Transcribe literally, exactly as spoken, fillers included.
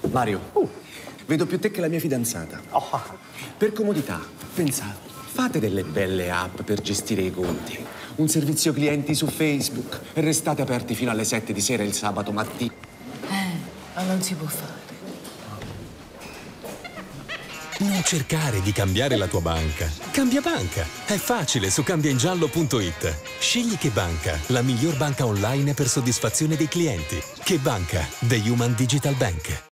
Mario, Uh. vedo più te che la mia fidanzata. Oh. Per comodità, pensate, fate delle belle app per gestire i conti. Un servizio clienti su Facebook e restate aperti fino alle sette di sera il sabato mattina. Eh, ma non si può fare. Non cercare di cambiare la tua banca. Cambia banca. È facile su cambiaingiallo punto it. Scegli Che Banca, la miglior banca online per soddisfazione dei clienti. Che Banca, The Human Digital Bank.